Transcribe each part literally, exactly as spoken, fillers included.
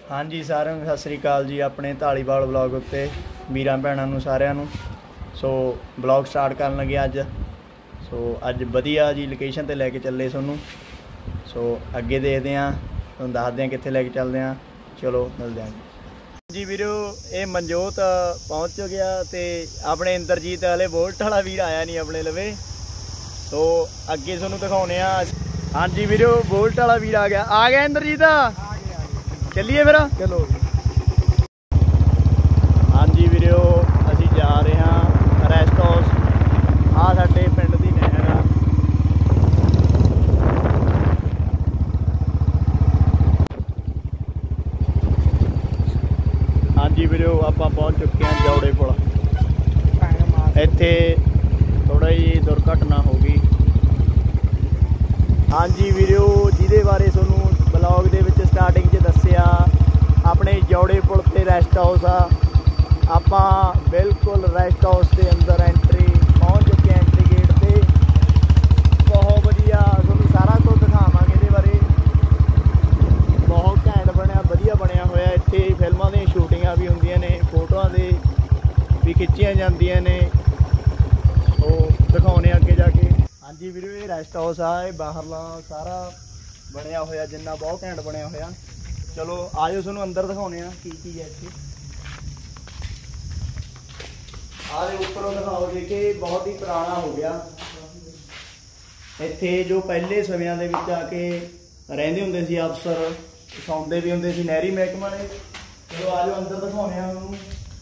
हाँ जी सारे सत श्री अकाल जी। अपने धालीवाल ब्लॉग उत्ते वीरां भैणां नूं सारिआं नूं सो ब्लॉग स्टार्ट करन लगे अज। सो अज वधिया जी लोकेशन ते लैके चले तुहानूं। सो अगे देखदे आं, तुहानूं दसदे आं कित्थे लैके चलदे आं। चलो मिलदे आं जी वीरो। ये मनजोत पहुँच गया ते अपने इंद्रजीत वाले बोल्ट वाला वीर आया नहीं अपने लवे। तो अगे तुहानूं दिखाउने आं। हाँ जी वीरो, बोल्ट वाला वीर आ गया आ गया इंद्रजीत। चलिए फिर चलो। हाँ जी वीरो, असी जा रहे हैं रैस्ट हाउस। आ साडे पिंड दी नहर आ। हाँ जी वीरो, आपां पहुँच चुके हैं जौड़े पुल। इत्थे थोड़ा जी दुर्घटना हो गई। हाँ जी वीरो, जिहदे बारे तुहानूं ब्लॉग दे विच स्टार्टिंग च दस्सिया, अपने जौड़े पुल ते रैस्ट हाउस आ। आपां बिल्कुल रैस्ट हाउस के अंदर एंट्री पहुँच चुके हैं, एंट्री गेट ते। बहुत वधिया तुहानूं सारा कुछ दिखावांगे इहदे बारे। बहुत घैंट बनिया, वधिया बनिया होया। इत्थे फिल्मां दी शूटिंगां भी हुंदियां ने, फोटोआं दे भी खिच्चियां जांदियां ने। तो दिखाउने अगे जाके। हाँ जी वीरो, ये रैस्ट हाउस आ। ये बाहरला सारा बनया होया जिन्ना बहुत घैंट बनया होया। चलो आजो तुहानूं अंदर दिखाउने आ की की है इत्थे। आह उपरों दिखाओ जी कि बहुत ही पुराना हो गया। इत्थे जो पहले समियां दे विच आके रहिंदे हुंदे सी अफसर, सौंदे भी हुंदे सी नहरी महकमा दे। चलो आजो अंदर दिखाउने आ तुहानूं।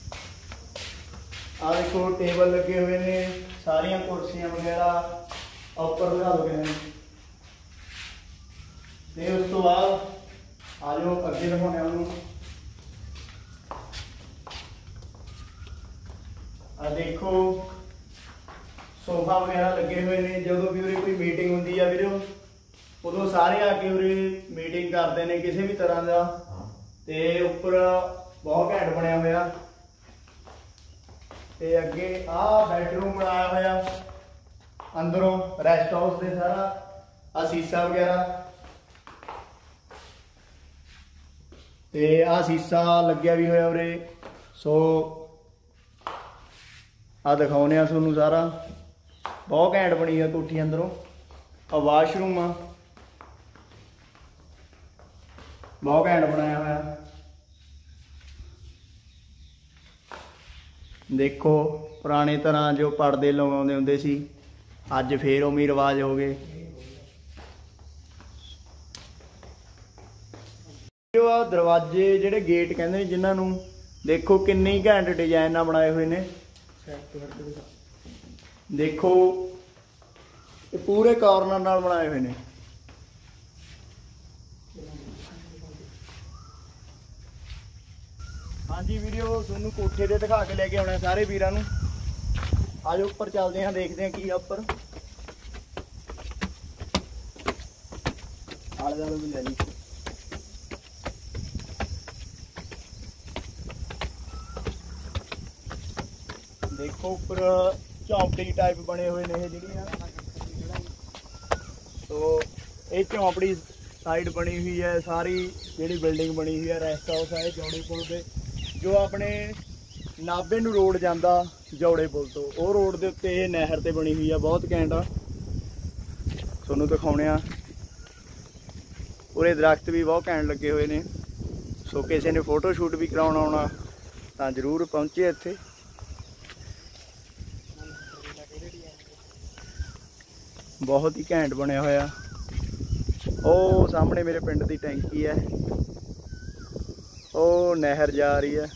आ देखो टेबल लगे हुए ने, सारियां कुर्सियां वगैरह उपर दिखा दो किन्ने। ते उस तो बाद आ जाओ अगे दिखाने उन्होंने। आ देखो सोफा वगैरह लगे हुए ने। जो भी उरे कोई मीटिंग होंगी है वीरो, उदों सारे आके उरे मीटिंग करते हैं किसी भी तरह का। ते उपर बहुत घैंट बनया होया। ते अगे आ बैडरूम बनाया होया अंदरों रैस्ट हाउस के सारा। आ शीशा वगैरह ते आ शीशा लग्या भी होया उरे। सो आ दिखाउने आ तुहानूं सारा। बहुत घैंट बनी है कोठी अंदरों। आ वाशरूम आ, बहुत घैंट बनाया होया। देखो पुराने तरह जो पर्दे लगाउंदे हुंदे सी, अज फिर उमी रिवाज हो गए। जो आ दरवाजे जिहड़े गेट कहंदे जिन्हां नूं, देखो किन्नी घैंट डिजाइन नाल बनाए हुए ने। देखो ये पूरे कॉर्नर नाल बनाए हुए ने। हाँ जी वीडियो, तुहानूं कोठे ते दिखा के लेके आउणा सारे वीरां नूं। आजो उपर चलते हैं, देखते हैं की है उपर। आले दुआले भी ले जी। देखो उपर झोंपड़ी टाइप बने हुए ने जिहड़ियां। तो ये झोंपड़ी साइड बनी हुई है सारी। जिहड़ी बिल्डिंग बनी हुई है रैस्ट हाउस है जौड़े पुल पे। जो अपने नाभे नूं रोड जांदा जौड़े पुल तो, वो रोड के उत्ते ये नहर ते बनी हुई है। बहुत घैंट आ, तुहानूं दिखाउने आ। उरे दरख्त भी बहुत घैंट लगे हुए ने। सो किसी ने फोटो शूट भी कराउणा आउणा तां जरूर पहुँचे इत्थे। बहुत ही घैंट बनया होया। ओ सामने मेरे पिंड की टैंकी है, ओ नहर जा रही है।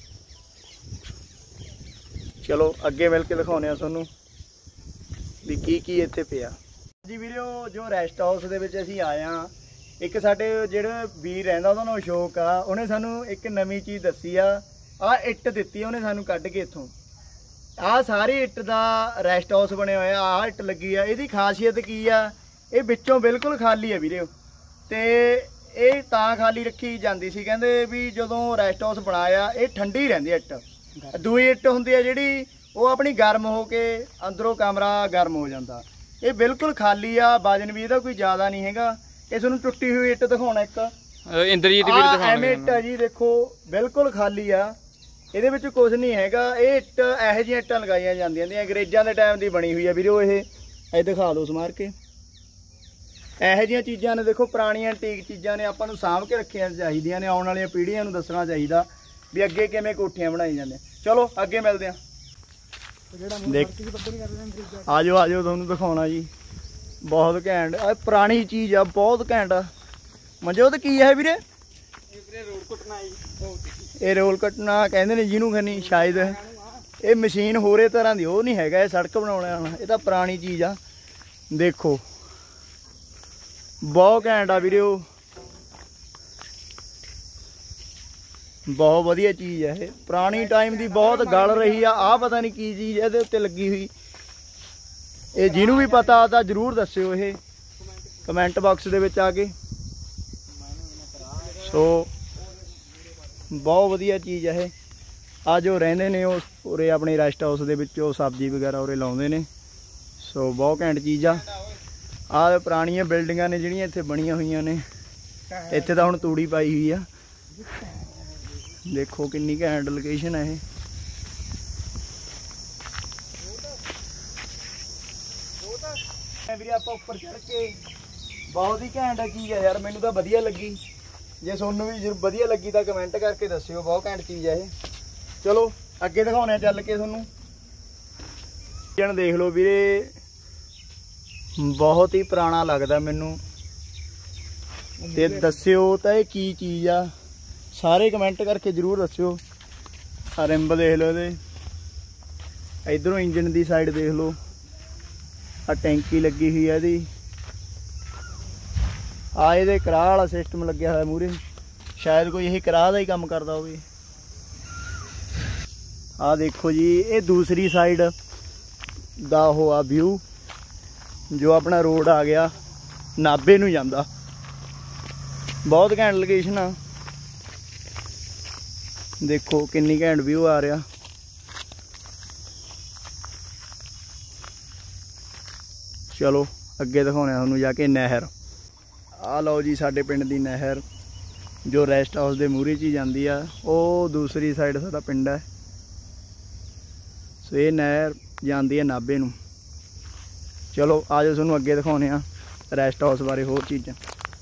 चलो अगे मिल के दिखाउने आ तुहानूं भी की की इत्थे पिया। जी वीडियो, जो रैस्ट हाउस दे विच असीं आए हां, एक साडे जिहड़ा वीर रहिंदा उहदा नाम अशोक आ। उहने सानूं एक नवीं चीज़ दस्सी आ। आ इट्ट दित्ती उहने सानूं कढ के इत्थों। आ सारी इट्ट दा रैस्ट हाउस बने होया। आ इट्ट लगी आ। इहदी खासियत की आ, ये विचों बिल्कुल खाली है वीरे। ते ਇਹ ਤਾਂ खाली रखी जाती सी, कहंदे भी जदों रैस्ट हाउस बनाया ये ठंडी रहिंदी इट्ट। दूई इट्ट हुंदी है जिहड़ी वो अपनी गर्म हो के अंदरों कमरा गर्म हो जाता। ये बिल्कुल खाली आ। वजन भी इहदा कोई ज़्यादा नहीं हैगा। इस नूं टुट्टी हुई इट्ट दिखाउणा एक ਇੰਦਰਜੀਤ ਵੀਰ ਦਿਖਾਉਣਗੇ। ਐਵੇਂ ਇੱਟ ਆ ਜੀ, ਦੇਖੋ ਬਿਲਕੁਲ ਖਾਲੀ ਆ, ਇਹਦੇ ਵਿੱਚ ਕੁਝ ਨਹੀਂ ਹੈਗਾ। ਇਹ ਇੱਟ ਇਹੋ ਜਿਹੀਆਂ ਇੱਟਾਂ ਲਗਾਈਆਂ ਜਾਂਦੀਆਂ ਨੇ, ਅੰਗਰੇਜ਼ਾਂ ਦੇ ਟਾਈਮ ਦੀ ਬਣੀ ਹੋਈ ਆ ਵੀਰੋ। ਇਹ ਇਹ ਦਿਖਾ ਦਿਓ ਸਮਾਰ ਕੇ। ਇਹੋ ਜਿਹੀਆਂ ਚੀਜ਼ਾਂ ਨੇ, ਦੇਖੋ ਪੁਰਾਣੀਆਂ ਐਂਟੀਕ ਚੀਜ਼ਾਂ ਨੇ, ਆਪਾਂ ਨੂੰ ਸਾਂਭ ਕੇ ਰੱਖੀਆਂ ਚਾਹੀਦੀਆਂ ਨੇ। ਆਉਣ ਵਾਲੀਆਂ ਪੀੜ੍ਹੀਆਂ ਨੂੰ ਦੱਸਣਾ ਚਾਹੀਦਾ ਵੀ ਅੱਗੇ ਕਿਵੇਂ ਕੋਠੀਆਂ ਬਣਾਈ ਜਾਂਦੇ। ਚਲੋ ਅੱਗੇ ਮਿਲਦੇ ਆ। ਆ ਜਾਓ ਆ ਜਾਓ, ਤੁਹਾਨੂੰ ਦਿਖਾਉਣਾ ਜੀ। ਬਹੁਤ ਘੈਂਟ ਆ, ਪੁਰਾਣੀ ਚੀਜ਼ ਆ, ਬਹੁਤ ਘੈਂਟ ਆ। ਮਨਜੋਤ ਕੀ ਹੈ ਵੀਰੇ? ਰੋਲ ਕੱਟਣਾ ਜੀ, ਇਹ ਰੋਲ ਕੱਟਣਾ ਕਹਿੰਦੇ ਨੇ ਜਿਹਨੂੰ ਖਨੀ, ਸ਼ਾਇਦ ਇਹ ਮਸ਼ੀਨ ਹੋਰੇ ਤਰ੍ਹਾਂ ਦੀ ਉਹ ਨਹੀਂ ਹੈਗਾ, ਇਹ ਸੜਕ ਬਣਾਉਣ ਵਾਲਾ। ਇਹ ਤਾਂ ਪੁਰਾਣੀ ਚੀਜ਼ ਆ, ਦੇਖੋ ਬਹੁਤ ਘੈਂਟ ਆ ਵੀਰੇ। ਉਹ ਬਹੁਤ ਵਧੀਆ ਚੀਜ਼ ਹੈ, ਇਹ ਪੁਰਾਣੀ ਟਾਈਮ ਦੀ ਬਹੁਤ ਗਲ ਰਹੀ ਆ। ਆਹ ਪਤਾ ਨਹੀਂ ਕੀ ਚੀਜ਼ ਇਹਦੇ ਉੱਤੇ ਲੱਗੀ ਹੋਈ, ਇਹ ਜਿਹਨੂੰ ਵੀ ਪਤਾ ਤਾਂ ਜ਼ਰੂਰ ਦੱਸਿਓ ਇਹ ਕਮੈਂਟ ਬਾਕਸ ਦੇ ਵਿੱਚ ਆ ਕੇ। ਸੋ ਬਹੁਤ ਵਧੀਆ ਚੀਜ਼ ਹੈ ਇਹ। ਆ ਜੋ ਰਹਿੰਦੇ ਨੇ ਉਹ ਉਰੇ ਆਪਣੇ ਰੈਸਟ ਹਾਊਸ ਦੇ ਵਿੱਚ, ਉਹ ਸਬਜ਼ੀ ਵਗੈਰਾ ਉਰੇ ਲਾਉਂਦੇ ਨੇ। ਸੋ ਬਹੁਤ ਘੈਂਟ ਚੀਜ਼ ਆ। ਆਹ ਪੁਰਾਣੀਆਂ ਬਿਲਡਿੰਗਾਂ ਨੇ ਜਿਹੜੀਆਂ ਇੱਥੇ ਬਣੀਆਂ ਹੋਈਆਂ ਨੇ। ਇੱਥੇ ਤਾਂ ਹੁਣ ਤੂੜੀ ਪਾਈ ਹੋਈ ਆ, ਦੇਖੋ ਕਿੰਨੀ ਘੈਂਟ ਲੋਕੇਸ਼ਨ ਹੈ ਇਹ। ਵੀਰੇ ਆਪਾਂ ਉੱਪਰ ਚੜ ਕੇ, ਬਹੁਤ ਹੀ ਘੈਂਟ ਚੀਜ਼ ਹੈ ਯਾਰ, ਮੈਨੂੰ ਤਾਂ ਵਧੀਆ ਲੱਗੀ। ਜੇ ਤੁਹਾਨੂੰ ਵੀ ਵਧੀਆ ਲੱਗੀ ਤਾਂ ਕਮੈਂਟ ਕਰਕੇ ਦੱਸਿਓ, ਬਹੁਤ ਘੈਂਟ ਚੀਜ਼ ਹੈ ਇਹ। ਚਲੋ ਅੱਗੇ ਦਿਖਾਉਣੇ ਚੱਲ ਕੇ ਤੁਹਾਨੂੰ। ਜਣ ਦੇਖ ਲਓ ਵੀਰੇ, ਬਹੁਤ ਹੀ ਪੁਰਾਣਾ ਲੱਗਦਾ ਮੈਨੂੰ, ਤੇ ਦੱਸਿਓ ਤਾਂ ਇਹ ਕੀ ਚੀਜ਼ ਆ। ਸਾਰੇ ਕਮੈਂਟ ਕਰਕੇ ਜ਼ਰੂਰ ਦੱਸਿਓ। ਆ ਰਿੰਬ ਦੇਖ ਲਓ ਇਹਦੇ, ਇਧਰੋਂ ਇੰਜਨ ਦੀ ਸਾਈਡ ਦੇਖ ਲਓ, ਆ ਟੈਂਕੀ ਲੱਗੀ ਹੋਈ ਆ ਇਹਦੀ। ਆ ਇਹਦੇ ਕਰਾਹ ਵਾਲਾ ਸਿਸਟਮ ਲੱਗਿਆ ਹੋਇਆ ਮੂਹਰੇ, ਸ਼ਾਇਦ ਕੋਈ ਇਹ ਕਰਾਹ ਦਾ ਹੀ ਕੰਮ ਕਰਦਾ ਹੋਵੇ। ਆ ਦੇਖੋ ਜੀ, ਇਹ ਦੂਸਰੀ ਸਾਈਡ ਦਾ ਉਹ ਆ ਵਿਊ, ਜੋ ਆਪਣਾ ਰੋਡ ਆ ਗਿਆ ਨਾਭੇ ਨੂੰ ਜਾਂਦਾ। ਬਹੁਤ ਘੈਂਟ ਲੋਕੇਸ਼ਨ ਆ, ਦੇਖੋ ਕਿੰਨੀ ਘੈਂਟ ਵਿਊ ਆ ਰਿਹਾ। ਚਲੋ ਅੱਗੇ ਦਿਖਾਉਣੇ ਤੁਹਾਨੂੰ ਜਾ ਕੇ ਨਹਿਰ। ਆ ਲਓ ਜੀ ਸਾਡੇ ਪਿੰਡ ਦੀ ਨਹਿਰ, ਜੋ ਰੈਸਟ ਹਾਊਸ ਦੇ ਮੂਹਰੇ 'ਚ ਹੀ ਜਾਂਦੀ ਆ। ਉਹ ਦੂਸਰੀ ਸਾਈਡ ਸਾਡਾ ਪਿੰਡ ਹੈ। ਸੋ ਇਹ ਨਹਿਰ ਜਾਂਦੀ ਹੈ ਨਾਭੇ ਨੂੰ। ਚਲੋ ਆ ਜਾਓ ਤੁਹਾਨੂੰ ਅੱਗੇ ਦਿਖਾਉਣੇ ਆ ਰੈਸਟ ਹਾਊਸ ਬਾਰੇ ਹੋਰ ਚੀਜ਼ਾਂ।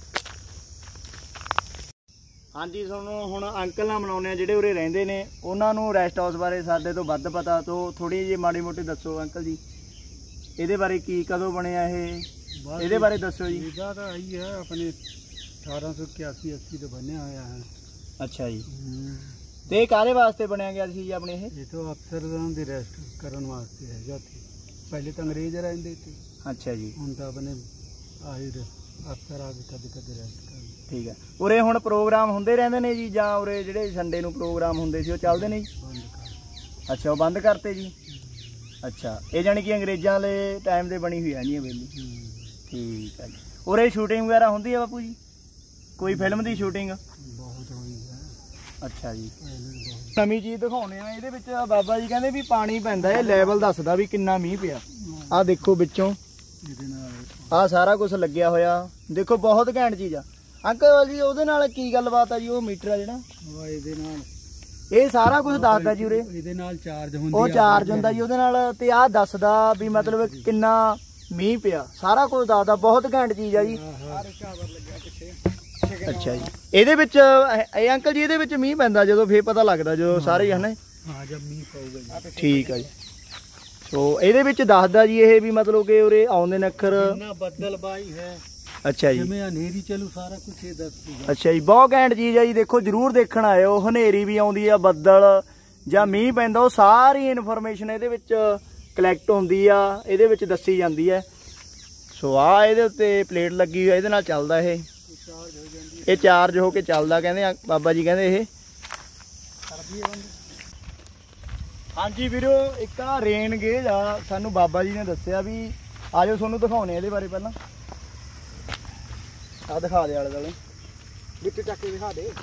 ਹਾਂਜੀ, ਤੁਹਾਨੂੰ ਹੁਣ ਅੰਕਲ ਨਾਲ ਮਿਲਾਉਂਦੇ ਆ ਜਿਹੜੇ ਉਰੇ ਰਹਿੰਦੇ ਨੇ। ਉਹਨਾਂ ਨੂੰ ਰੈਸਟ ਹਾਊਸ ਬਾਰੇ ਸਾਡੇ ਤੋਂ ਵੱਧ ਪਤਾ, ਤੋਂ ਥੋੜੀ ਜਿਹੀ ਮਾੜੀ ਮੋਟੀ ਦੱਸੋ ਅੰਕਲ ਜੀ, ਇਹਦੇ ਬਾਰੇ ਕੀ ਕਦੋਂ ਬਣਿਆ ਇਹ, ਇਹਦੇ ਬਾਰੇ ਦੱਸੋ ਜੀ। ਇਹਦਾ ਤਾਂ ਆਈ ਹੈ ਆਪਣੇ ਅਠਾਰਾਂ ਸੌ ਇਕਿਆਸੀ ਅੱਸੀ ਤੋਂ ਬਣਿਆ ਹੋਇਆ ਹੈ। ਅੱਛਾ ਜੀ, ਤੇ ਕਾਹਦੇ ਵਾਸਤੇ ਬਣਿਆ ਗਿਆ ਸੀ ਜੀ ਆਪਣੇ ਇਹ? ਇਹ ਤਾਂ ਅਫਸਰਾਂ ਦੀ ਰੈਸਟ ਕਰਨ ਵਾਸਤੇ ਹੈਗਾ ਸੀ। ਪਹਿਲੇ ਤਾਂ ਅੰਗਰੇਜ਼ ਰਹਿੰਦੇ ਸੀ। ਅੱਛਾ ਜੀ, ਹੁਣ ਤਾਂ ਆਪਣੇ ਆਹੀ ਅਫਸਰ ਆ ਕੇ ਕਦੇ ਕਦੇ ਰੈਸਟ ਕਰਨ। ਠੀਕ ਹੈ। ਉਰੇ ਹੁਣ ਪ੍ਰੋਗਰਾਮ ਹੁੰਦੇ ਰਹਿੰਦੇ ਨੇ ਜੀ, ਜਾਂ ਉਰੇ ਜਿਹੜੇ ਸੰਡੇ ਨੂੰ ਪ੍ਰੋਗਰਾਮ ਹੁੰਦੇ ਸੀ ਉਹ ਚੱਲਦੇ ਨੇ ਜੀ? ਬੰਦ ਕਰ। ਅੱਛਾ, ਉਹ ਬੰਦ ਕਰਤੇ ਜੀ। ਅੱਛਾ, ਇਹ ਜਾਣੀ ਕਿ ਅੰਗਰੇਜ਼ਾਂ ਵਾਲੇ ਟਾਈਮ ਦੇ ਬਣੀ ਹੋਈ ਹੈ ਜੀ ਇਹ ਵੇਲੀ। ਠੀਕ ਹੈ ਜੀ। ਉਰੇ ਸ਼ੂਟਿੰਗ ਵਗੈਰਾ ਹੁੰਦੀ ਹੈ ਬਾਪੂ ਜੀ? ਕੋਈ ਫਿਲਮ ਦੀ ਸ਼ੂਟਿੰਗ? ਬਹੁਤ ਹੋਈ ਹੈ। ਅੱਛਾ ਜੀ। ਨਵੀਂ ਚੀਜ਼ ਦਿਖਾਉਣੇ ਆ ਇਹਦੇ ਵਿੱਚ। ਬਾਬਾ ਜੀ ਕਹਿੰਦੇ ਵੀ ਪਾਣੀ ਪੈਂਦਾ, ਇਹ ਲੈਵਲ ਦੱਸਦਾ ਵੀ ਕਿੰਨਾ ਮੀਂਹ ਪਿਆ। ਆਹ ਦੇਖੋ ਵਿੱਚੋਂ ਇਹਦੇ ਨਾਲ ਆਹ ਸਾਰਾ ਕੁਝ ਲੱਗਿਆ ਹੋਇਆ, ਦੇਖੋ ਬਹੁਤ ਘੈਂਟ ਚੀਜ਼ ਆ। ਅੰਕਲ ਜੀ ਉਹਦੇ ਨਾਲ ਕੀ ਗੱਲਬਾਤ ਆ ਜੀ? ਉਹ ਮੀਟਰ ਆ ਜਿਹੜਾ, ਉਹ ਇਹਦੇ ਨਾਲ ਇਹ ਸਾਰਾ ਕੁਝ ਦੱਸਦਾ ਜੀ ਉਰੇ? ਇਹਦੇ ਨਾਲ ਚਾਰਜ ਹੁੰਦੀ, ਉਹ ਚਾਰਜ ਹੁੰਦਾ ਜੀ ਉਹਦੇ ਨਾਲ, ਤੇ ਆਹ ਦੱਸਦਾ ਵੀ ਮਤਲਬ ਕਿੰਨਾ ਮੀਂਹ ਪਿਆ, ਸਾਰਾ ਕੁਝ ਦੱਸਦਾ। ਬਹੁਤ ਘੈਂਟ ਚੀਜ਼ ਆ ਜੀ। ਅੱਛਾ ਜੀ, ਇਹਦੇ ਵਿੱਚ ਇਹ ਅੰਕਲ ਜੀ ਇਹਦੇ ਵਿੱਚ ਮੀਂਹ ਪੈਂਦਾ ਜਦੋਂ, ਫੇਰ ਪਤਾ ਲੱਗਦਾ ਜਦੋਂ ਸਾਰੇ ਹਨਾ? ਹਾਂ, ਜਦ ਮੀਂਹ ਪਊਗਾ ਜੀ। ਠੀਕ ਆ ਜੀ। ਸੋ ਇਹਦੇ ਵਿੱਚ ਦੱਸਦਾ ਜੀ ਇਹ ਵੀ ਮਤਲਬ ਕਿ ਉਰੇ ਆਉਂਦੇ ਨੇ ਅੱਖਰ। ਕਿੰਨਾ ਬੱਦਲਬਾਈ ਹੈ। ਅੱਛਾ ਜੀ, ਜਿਵੇਂ ਹਨੇਰੀ ਚੱਲੂ ਸਾਰਾ ਕੁਝ ਇਹ ਦੱਸੂਗਾ। ਅੱਛਾ ਜੀ, ਬਹੁਤ ਘੈਂਟ ਚੀਜ਼ ਆ ਜੀ। ਦੇਖੋ ਜਰੂਰ ਦੇਖਣ ਆਇਓ। ਹਨੇਰੀ ਵੀ ਆਉਂਦੀ ਆ, ਬੱਦਲ ਜਾਂ ਮੀਂਹ ਪੈਂਦਾ, ਉਹ ਸਾਰੀ ਇਨਫੋਰਮੇਸ਼ਨ ਇਹਦੇ ਵਿੱਚ ਕਲੈਕਟ ਹੁੰਦੀ ਆ, ਇਹਦੇ ਵਿੱਚ ਦੱਸੀ ਜਾਂਦੀ ਹੈ। ਸੋ ਆ ਇਹਦੇ ਉੱਤੇ ਪਲੇਟ ਲੱਗੀ ਹੋਈ, ਇਹਦੇ ਨਾਲ ਚੱਲਦਾ ਇਹ ਇਹ ਚਾਰਜ ਹੋ ਕੇ ਚੱਲਦਾ, ਕਹਿੰਦੇ ਬਾਬਾ ਜੀ ਕਹਿੰਦੇ ਇਹ। ਹਾਂਜੀ ਵੀਰੋ, ਇੱਕ ਆ ਰੇਨ ਗੇਜ ਆ, ਸਾਨੂੰ ਬਾਬਾ ਜੀ ਨੇ ਦੱਸਿਆ ਵੀ। ਆਜੋ ਤੁਹਾਨੂੰ ਦਿਖਾਉਣੇ ਇਹਦੇ ਬਾਰੇ। ਪਹਿਲਾਂ ਆ ਦਿਖਾ ਦੇ ਆਲੇ ਦੁਆਲੇ, ਵਿੱਚ ਚੱਕ ਕੇ ਦਿਖਾ ਦੇ।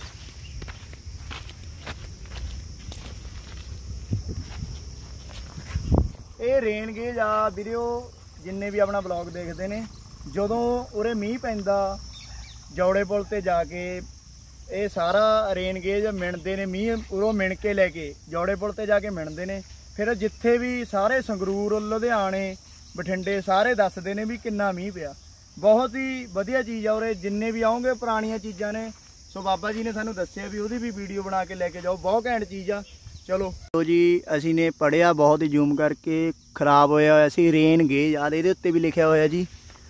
ਇਹ ਰੇਨ ਗੇਜ ਆ ਵੀਰੋ, ਜਿੰਨੇ ਵੀ ਆਪਣਾ ਬਲੌਗ ਦੇਖਦੇ ਨੇ, ਜਦੋਂ ਉਰੇ ਮੀਂਹ ਪੈਂਦਾ ਜੌੜੇ ਪੁਲ ਤੇ ਜਾ ਕੇ ਇਹ ਸਾਰਾ ਰੇਨ ਗੇਜ ਮਿਣਦੇ ਨੇ, ਮੀਂਹ ਉਰੋਂ ਮਿਣ ਕੇ ਲੈ ਕੇ ਜੌੜੇ ਪੁਲ ਤੇ ਜਾ ਕੇ ਮਿਣਦੇ ਨੇ। ਫਿਰ ਜਿੱਥੇ ਵੀ ਸਾਰੇ ਸੰਗਰੂਰ, ਲੁਧਿਆਣੇ, ਬਠਿੰਡੇ ਸਾਰੇ ਦੱਸਦੇ ਨੇ ਵੀ ਕਿੰਨਾ ਮੀਂਹ ਪਿਆ। ਬਹੁਤ ਹੀ ਵਧੀਆ ਚੀਜ਼ ਆ ਉਰੇ, ਜਿੰਨੇ ਵੀ ਆਉਂਗੇ ਪੁਰਾਣੀਆਂ ਚੀਜ਼ਾਂ ਨੇ। ਸੋ ਬਾਬਾ ਜੀ ਨੇ ਸਾਨੂੰ ਦੱਸਿਆ ਵੀ ਉਹਦੀ ਵੀ ਵੀਡੀਓ ਬਣਾ ਕੇ ਲੈ ਕੇ ਜਾਓ, ਬਹੁਤ ਘੈਂਟ ਚੀਜ਼ ਆ। ਚਲੋ ਲੋ ਜੀ, ਅਸੀਂ ਨੇ ਪੜ੍ਹਿਆ ਬਹੁਤ ਹੀ ਜ਼ੂਮ ਕਰਕੇ, ਖਰਾਬ ਹੋਇਆ ਹੋਇਆ ਸੀ ਰੇਨ ਗੇਜ। ਆ ਇਹਦੇ ਉੱਤੇ ਵੀ ਲਿਖਿਆ ਹੋਇਆ ਜੀ,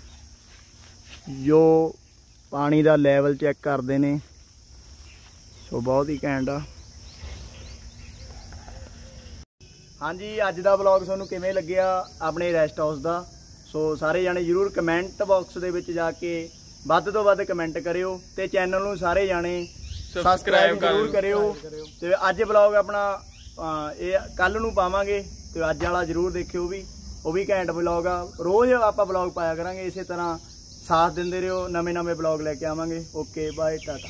ਜੋ ਪਾਣੀ ਦਾ ਲੈਵਲ ਚੈੱਕ ਕਰਦੇ ਨੇ। ਸੋ ਬਹੁਤ ਹੀ ਘੈਂਟ ਆ। ਹਾਂਜੀ, ਅੱਜ ਦਾ ਵਲੌਗ ਤੁਹਾਨੂੰ ਕਿਵੇਂ ਲੱਗਿਆ ਆਪਣੇ ਰੈਸਟ ਹਾਊਸ ਦਾ? ਸੋ ਸਾਰੇ ਜਾਣੇ ਜ਼ਰੂਰ ਕਮੈਂਟ ਬਾਕਸ ਦੇ ਵਿੱਚ ਜਾ ਕੇ ਵੱਧ ਤੋਂ ਵੱਧ ਕਮੈਂਟ ਕਰਿਓ ਤੇ ਚੈਨਲ ਨੂੰ ਸਾਰੇ ਜਾਣੇ ਸਬਸਕ੍ਰਾਈਬ ਜ਼ਰੂਰ ਕਰਿਓ। ਤੇ ਅੱਜ ਵਲੌਗ ਆਪਣਾ ਇਹ ਕੱਲ ਨੂੰ ਪਾਵਾਂਗੇ ਤੇ ਅੱਜ ਵਾਲਾ ਜ਼ਰੂਰ ਦੇਖਿਓ, ਵੀ ਉਹ ਵੀ ਘੈਂਟ ਵਲੌਗ ਆ। ਰੋਜ਼ ਆਪਾਂ ਵਲੌਗ ਪਾਇਆ ਕਰਾਂਗੇ, ਇਸੇ ਤਰ੍ਹਾਂ ਸਾਥ ਦਿੰਦੇ ਰਹੋ, ਨਵੇਂ ਨਵੇਂ ਵਲੌਗ ਲੈ ਕੇ ਆਵਾਂਗੇ। Okay bye, ta-ta.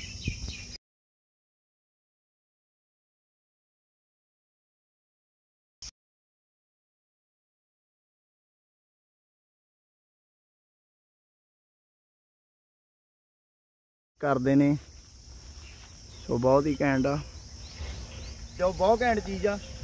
ਕਰਦੇ ਨੇ। ਸੋ ਬਹੁਤ ਹੀ ਘੈਂਟ ਆ, ਜੋ ਬਹੁਤ ਘੈਂਟ ਚੀਜ਼ ਆ।